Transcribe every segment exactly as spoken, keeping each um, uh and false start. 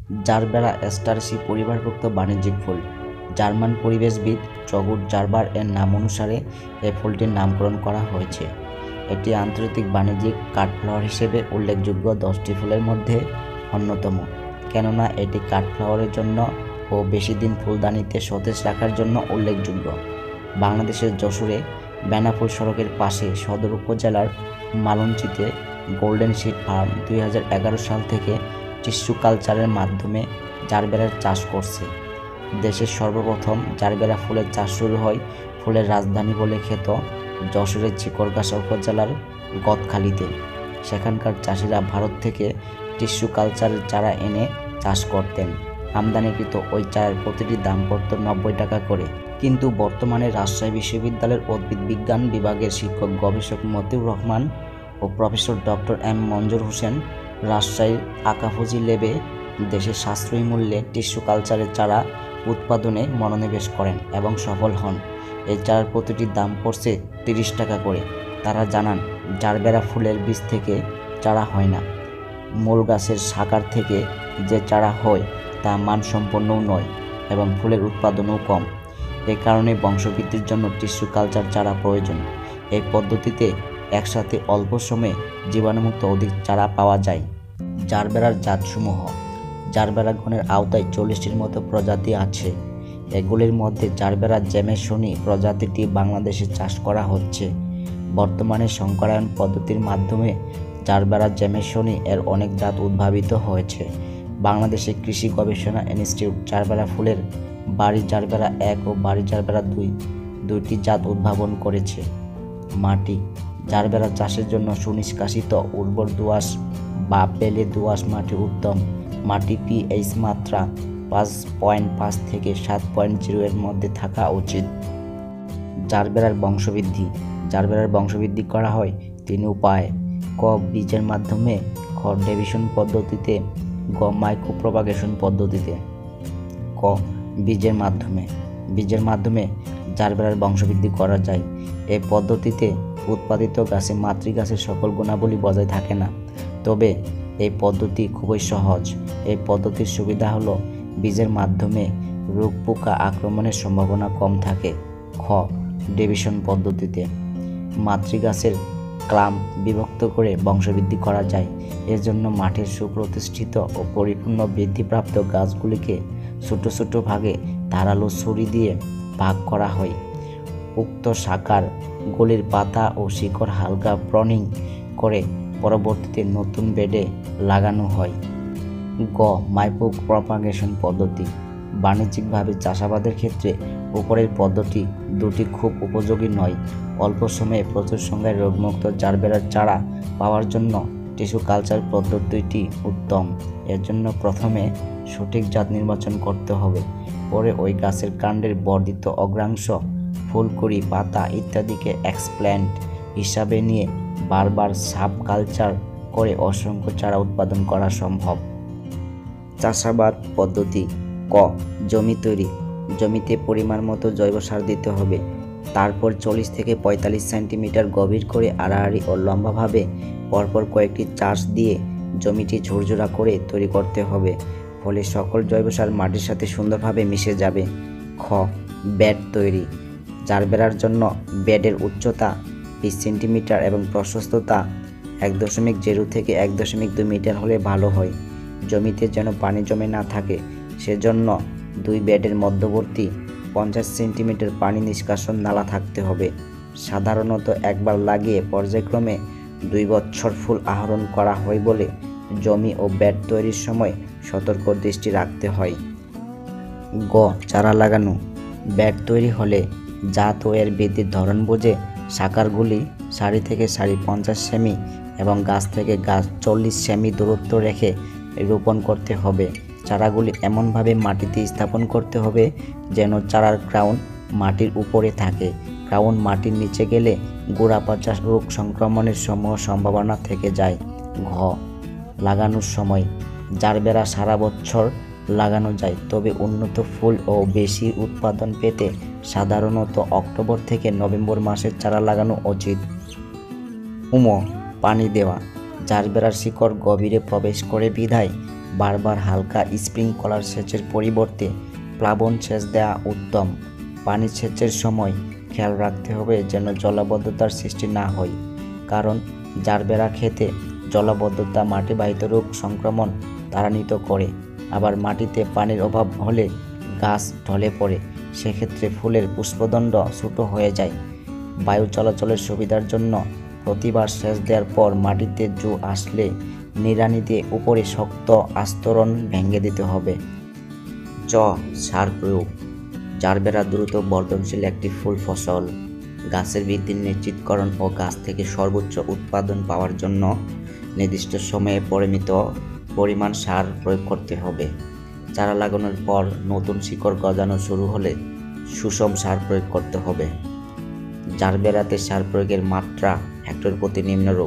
Gerbera অ্যাস্টারেসি পরিবারভুক্ত বাণিজ্যিক ফুল। German পরিবেশবিদ জগুর জারবার এর নাম অনুসারে এই ফুলটির নামকরণ করা হয়েছে। এটি আন্তর্জাতিক বাণিজ্যিক কাঠফ্লাওয়ার হিসেবে উল্লেখযোগ্য দশটি ফুলের মধ্যে অন্যতম, কেননা এটি কাঠফ্লাওয়ারের জন্য ও বেশি দিন ফুলদানিতে সতেজ রাখার জন্য উল্লেখযোগ্য। বাংলাদেশের যশোরে বেনাপোল সড়কের পাশে সদর উপজেলার মালঞ্চিতে গোল্ডেন সিড ফার্ম দুই হাজার এগারো সাল থেকে টিস্যু কালচারের মাধ্যমে জারবেরার চাষ করছে। দেশের সর্বপ্রথম জারবেরা ফুলের চাষ শুরু হয় ফুলের রাজধানী বলে খ্যাত যশোরের চিকরগাছা উপজেলার গদখালিতে। সেখানকার চাষিরা ভারত থেকে টিস্যু কালচারের চারা এনে চাষ করতেন। আমদানিকৃত ওই চারার প্রতিটি দাম পড়ত নব্বই টাকা করে। কিন্তু বর্তমানে রাজশাহী বিশ্ববিদ্যালয়ের উদ্ভিদ বিজ্ঞান বিভাগের শিক্ষক গবেষক মতিউর রহমান ও professor doctor M Monjur Hossain রাজশাহীর আকাফুজি ল্যাবে দেশের সাশ্রয়ী মূল্যে টিস্যু কালচারের চারা উৎপাদনে মনোনিবেশ করেন এবং সফল হন। এই চারার প্রতিটির দাম পড়ছে তিরিশ টাকা করে। তারা জানান, জারবেরা ফুলের বীজ থেকে চারা হয় না, মূল গাছের শাখার থেকে যে চারা হয় তা মানসম্পন্নও নয় এবং ফুলের উৎপাদনও কম। এ কারণে বংশবৃদ্ধির জন্য টিস্যু কালচার চারা প্রয়োজন। এই পদ্ধতিতে একসাথে অল্প সময়ে জীবাণুমুক্ত অধিক চারা পাওয়া যায়। জারবেরার জাতসমূহ। জারবেরা গণের আওতায় চল্লিশটির মতো প্রজাতি আছে। এগুলির মধ্যে জারবেরা জ্যামেসনি প্রজাতিটি বাংলাদেশে চাষ করা হচ্ছে। বর্তমানে সংকরায়ন পদ্ধতির মাধ্যমে জারবেরা জ্যামেসনি এর অনেক জাত উদ্ভাবিত হয়েছে। বাংলাদেশে কৃষি গবেষণা ইনস্টিটিউট জারবেরা ফুলের বাড়ি জারবেরা এক ও বাড়ি জারবেরা দুই দুইটি জাত উদ্ভাবন করেছে। মাটি। জারবেরা চাষের জন্য সুনিষ্কাশিত উর্বর দোআঁশ বা বেলে দোআঁশ মাটি উত্তম। মাটি পিএইচ মাত্রা পাঁচ পয়েন্ট পাঁচ থেকে সাত পয়েন্ট জিরো এর মধ্যে থাকা উচিত। জারবেরার বংশবৃদ্ধি। জারবেরার বংশবৃদ্ধি করা হয় তিন উপায়ে: ক বীজের মাধ্যমে, খ ডেভিশন পদ্ধতিতে, গ মাইক্রোপ্রপাগেশন পদ্ধতিতে। ক বীজের মাধ্যমে। বীজের মাধ্যমে জারবেরার বংশবৃদ্ধি করা যায়। এই পদ্ধতিতে উৎপাদিত গাছে মাতৃগাছের সকল গুণাবলী বজায় থাকে না, তবে এই পদ্ধতি খুবই সহজ। এই পদ্ধতির সুবিধা হলো বীজের মাধ্যমে রোগ পোকা আক্রমণের সম্ভাবনা কম থাকে। খ ডেভিশন পদ্ধতিতে মাতৃগাছের ক্লাম্প বিভক্ত করে বংশবৃদ্ধি করা যায়। এর জন্য মাঠের সুপ্রতিষ্ঠিত ও পরিপূর্ণ বৃদ্ধিপ্রাপ্ত গাছগুলিকে ছোট ছোট ভাগে ধারালো ছুরি দিয়ে ভাগ করা হয়। উক্ত শাখার গুলির পাতা ও শিকড় হালকা প্রনিং করে পরবর্তীতে নতুন বেডে লাগানো হয়। গ মাইক্রো প্রপাগেশন পদ্ধতি। বাণিজ্যিকভাবে চাষাবাদের ক্ষেত্রে উপরের পদ্ধতি দুটি খুব উপযোগী নয়। অল্প সময়ে প্রচুর সংখ্যায় রোগমুক্ত জারবেরার চারা পাওয়ার জন্য টিস্যু কালচার পদ্ধতিটি উত্তম। এর জন্য প্রথমে সঠিক জাত নির্বাচন করতে হবে। পরে ওই গাছের কাণ্ডের বর্ধিত অগ্রাংশ, ফুলকুড়ি, পাতা ইত্যাদিকে এক্সপ্ল্যান্ট হিসাবে নিয়ে বারবার সাব কালচার করে অসংখ্য চারা উৎপাদন করা সম্ভব। চাষাবাদ পদ্ধতি। ক জমি তৈরি। জমিতে পরিমাণ মতো জৈব সার দিতে হবে। তারপর চল্লিশ থেকে পঁয়তাল্লিশ সেন্টিমিটার গভীর করে আড়াআড়ি ও লম্বাভাবে পরপর কয়েকটি চাষ দিয়ে জমিটি ঝুরঝুরা করে তৈরি করতে হবে। ফলে সকল জৈব সার মাটির সাথে সুন্দরভাবে মিশে যাবে। খ বেড তৈরি। জারবেরার জন্য বেডের উচ্চতা বিশ সেন্টিমিটার এবং প্রশস্ততা এক দশমিক জিরো থেকে এক দশমিক দুই মিটার হলে ভালো হয়। জমিতে যেন পানি জমে না থাকে, সেজন্য দুই বেডের মধ্যবর্তী পঞ্চাশ সেন্টিমিটার পানি নিষ্কাশন নালা থাকতে হবে। সাধারণত একবার লাগিয়ে পর্যায়ক্রমে দুই বছর ফুল আহরণ করা হয় বলে জমি ও বেড তৈরির সময় সতর্ক দৃষ্টি রাখতে হয়। গ চারা লাগানো। বেড তৈরি হলে জাত ও এর বৃদ্ধির ধরন বুঝে শাখারগুলি সারি থেকে সারি পঞ্চাশ সেমি এবং গাছ থেকে গাছ চল্লিশ সেমি দূরত্ব রেখে রোপণ করতে হবে। চারাগুলি এমনভাবে মাটিতে স্থাপন করতে হবে যেন চারার ক্রাউন মাটির উপরে থাকে। ক্রাউন মাটির নিচে গেলে গোড়া পচা রোগ সংক্রমণের সমূহ সম্ভাবনা থেকে যায়। ঘ লাগানোর সময়। জারবেরা সারা বছর লাগানো যায়, তবে উন্নত ফুল ও বেশি উৎপাদন পেতে সাধারণত অক্টোবর থেকে নভেম্বর মাসের চারা লাগানো উচিত। উম পানি দেওয়া। জারবেরার শিকড় গভীরে প্রবেশ করে বিধায় বারবার হালকা স্প্রিংকলার সেচের পরিবর্তে প্লাবন সেচ দেওয়া উত্তম। পানি সেচের সময় খেয়াল রাখতে হবে যেন জলাবদ্ধতার সৃষ্টি না হয়, কারণ জারবেরা ক্ষেতে জলাবদ্ধতা মাটিবাহিত রোগ সংক্রমণ ত্বরান্বিত করে। আবার মাটিতে পানির অভাব হলে গাছ ঢলে পড়ে, সেক্ষেত্রে ফুলের পুষ্পদণ্ড ছোট হয়ে যায়। বায়ু চলাচলের সুবিধার জন্য প্রতিবার সেচ দেওয়ার পর মাটিতে জু আসলে নিড়ানি দিয়ে উপরে শক্ত আস্তরণ ভেঙে দিতে হবে। চ সার প্রয়োগ। জারবেরা দ্রুত বর্ধনশীল একটি ফুল ফসল। গাছের বৃদ্ধি নিশ্চিতকরণ ও গাছ থেকে সর্বোচ্চ উৎপাদন পাওয়ার জন্য নির্দিষ্ট সময়ে পরিমিত পরিমাণ সার প্রয়োগ করতে হবে। চারা লাগানোর পর নতুন শিকড় গজানো শুরু হলে সুষম সার প্রয়োগ করতে হবে। জারবেরাতে সার প্রয়োগের মাত্রা হেক্টর প্রতি নিম্নরূপ: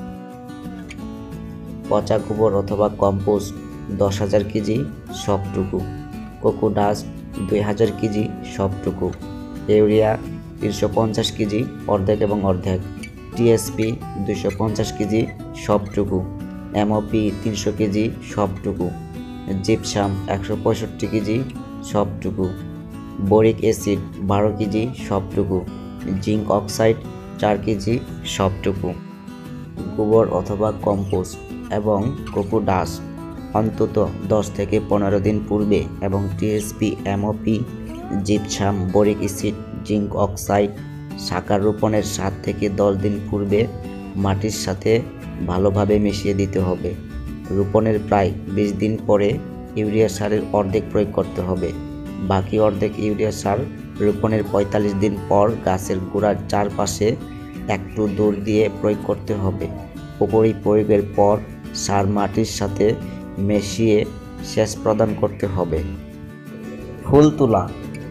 পচা গোবর অথবা কম্পোস্ট দশ হাজার কেজি সবটুকু, কোকোডাস্ট দুই হাজার কেজি সবটুকু, ইউরিয়া তিনশো পঞ্চাশ কেজি অর্ধেক এবং অর্ধেক, টিএসপি দুইশো পঞ্চাশ কেজি সবটুকু, এমওপি তিনশো কেজি সবটুকু, জিপসাম একশো পঁয়ষট্টি কেজি সবটুকু, বোরিক অ্যাসিড বারো কেজি সবটুকু, জিঙ্ক অক্সাইড চার কেজি সবটুকু। গোবর অথবা কম্পোস্ট এবং কোকোডাস্ট অন্তত দশ থেকে পনেরো দিন পূর্বে এবং TSP, MOP, gypsum, boric acid, zinc oxide sucker রোপণের সাত থেকে দশ দিন পূর্বে মাটির সাথে ভালোভাবে মিশিয়ে দিতে হবে। রোপণের প্রায় বিশ দিন পরে ইউরিয়া সারের অর্ধেক প্রয়োগ করতে হবে। বাকি অর্ধেক ইউরিয়া সার রোপণের পঁয়তাল্লিশ দিন পর গাছের গোড়ার চারপাশে একটু দূর দিয়ে প্রয়োগ করতে হবে। উপরি প্রয়োগের পর সার মাটির সাথে মিশিয়ে সেচ প্রদান করতে হবে। ফুল তোলা।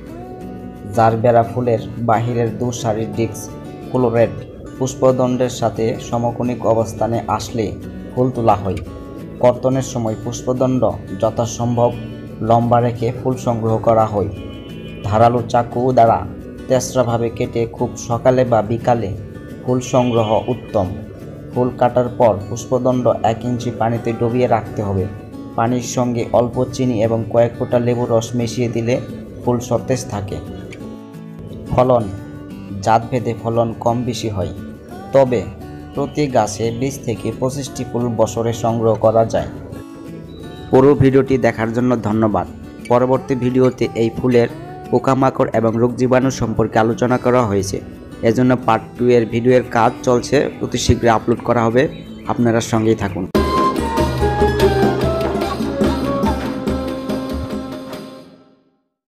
জারবেরা ফুলের বাহিরের দু সারির ডিস্ক ক্লোরেট পুষ্পদণ্ডের সাথে সমকোণিক অবস্থানে আসলে ফুল তোলা হয়। কর্তনের সময় পুষ্পদণ্ড যথাসম্ভব লম্বা রেখে ফুল সংগ্রহ করা হয়। ধারালো চাকু দ্বারা তেসরাভাবে কেটে খুব সকালে বা বিকালে ফুল সংগ্রহ উত্তম। ফুল কাটার পর পুষ্পদণ্ড এক ইঞ্চি পানিতে ডুবিয়ে রাখতে হবে। পানির সঙ্গে অল্প চিনি এবং কয়েক ফোঁটা লেবুর রস মিশিয়ে দিলে ফুল সতেজ থাকে। ফলন। জাতভেদে ফলন কম বেশি হয়, তবে প্রতি গাছে বিশ থেকে পঁচিশটি ফুল বছরে সংগ্রহ করা যায়। পুরো ভিডিওটি দেখার জন্য ধন্যবাদ। পরবর্তী ভিডিওতে এই ফুলের পোকামাকড় এবং রোগ জীবাণু সম্পর্কে আলোচনা করা হয়েছে, এজন্য পার্ট টু এর ভিডিওর কাজ চলছে, অতি শীঘ্রই আপলোড করা হবে। আপনারা সঙ্গেই থাকুন।